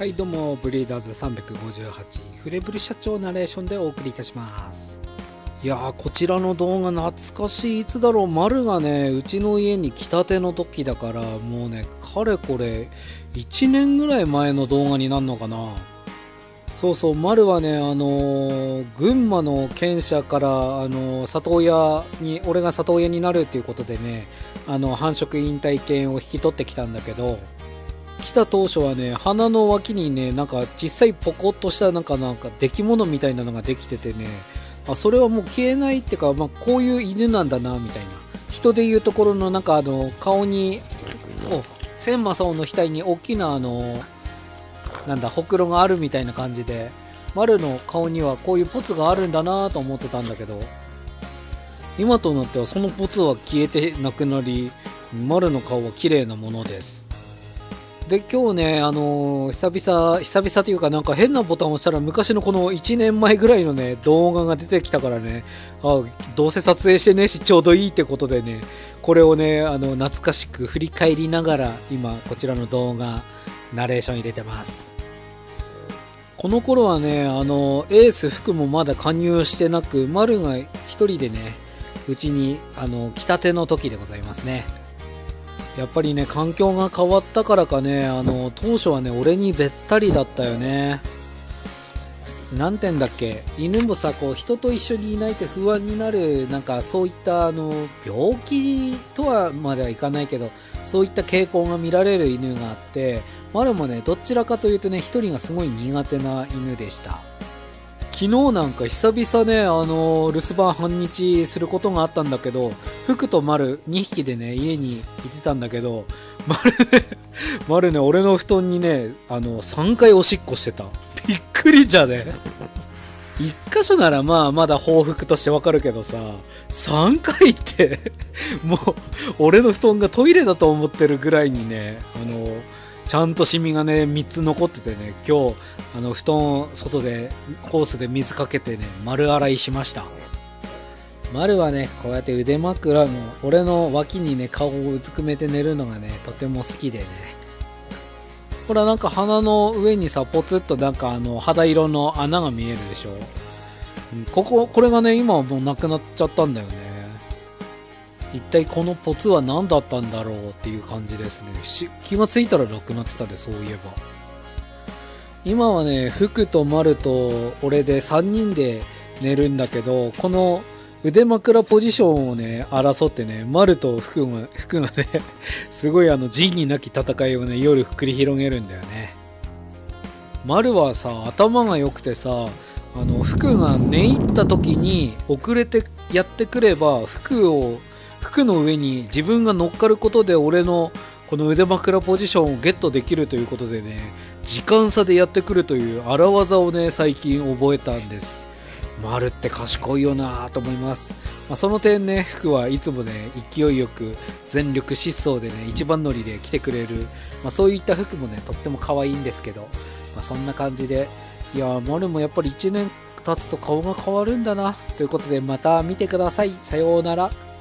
はいどうも、ブリーダーズ358フレブル社長ナレーションでお送りいたします。いやー、こちらの動画懐かしい。いつだろう、丸がねうちの家に来たての時だから、もうねかれこれ1年ぐらい前の動画になるのかな。そうそう、丸はね群馬の犬舎から里親に、俺が里親になるっていうことでね、繁殖引退犬を引き取ってきたんだけど、来た当初はね、鼻の脇にね、なんか小さいポコッとしたなんか出来物みたいなのができててね、それはもう消えないってか、こういう犬なんだなみたいな。人でいうところのなんか顔に、千正雄の額に大きななんだほくろがあるみたいな感じで、丸の顔にはこういうポツがあるんだなと思ってたんだけど、今となってはそのポツは消えてなくなり、丸の顔は綺麗なものです。で今日ね、久々というか、なんか変なボタンを押したら昔のこの1年前ぐらいのね動画が出てきたからね、どうせ撮影してねしちょうどいいってことでね、これをね懐かしく振り返りながら今こちらの動画ナレーション入れてます。この頃はねエース福もまだ加入してなく、丸が一人でねうちに来たての時でございますね。やっぱりね環境が変わったからかね、当初はね俺にべったりだったよね。なんてんだっけ、犬もさ、こう人と一緒にいないと不安になる、なんかそういった病気とはまではいかないけど、そういった傾向が見られる犬があって、丸もねどちらかというとね一人がすごい苦手な犬でした。昨日なんか久々ね留守番半日することがあったんだけど、福と丸2匹でね家にいてたんだけど、丸ね俺の布団にね3回おしっこしてた。びっくりじゃね。1箇所ならまだ報復としてわかるけどさ、3回ってもう俺の布団がトイレだと思ってるぐらいにねちゃんとシミがね3つ残っててね、今日布団外でホースで水かけてね丸洗いしました。丸はねこうやって腕枕の俺の脇にね顔をうずくめて寝るのがねとても好きでね、ほらなんか鼻の上にさポツッとなんか肌色の穴が見えるでしょ。これがね今はもうなくなっちゃったんだよね。一体このポツは何だったんだろうっていう感じですね。気がついたらなくなってたね、そういえば。今はね福と丸と俺で3人で寝るんだけど、この腕枕ポジションをね争ってね、丸と福がねすごい仁義なき戦いをね夜繰り広げるんだよね。丸はさ頭が良くてさ、福が寝入った時に遅れてやってくれば、服の上に自分が乗っかることで俺のこの腕枕ポジションをゲットできるということでね、時間差でやってくるという荒技をね最近覚えたんです。丸って賢いよなと思います。その点ね服はいつもね勢いよく全力疾走でね一番乗りで来てくれる、そういった服もねとっても可愛いんですけど、そんな感じで、いや丸もやっぱり1年経つと顔が変わるんだなということで、また見てください。さようなら。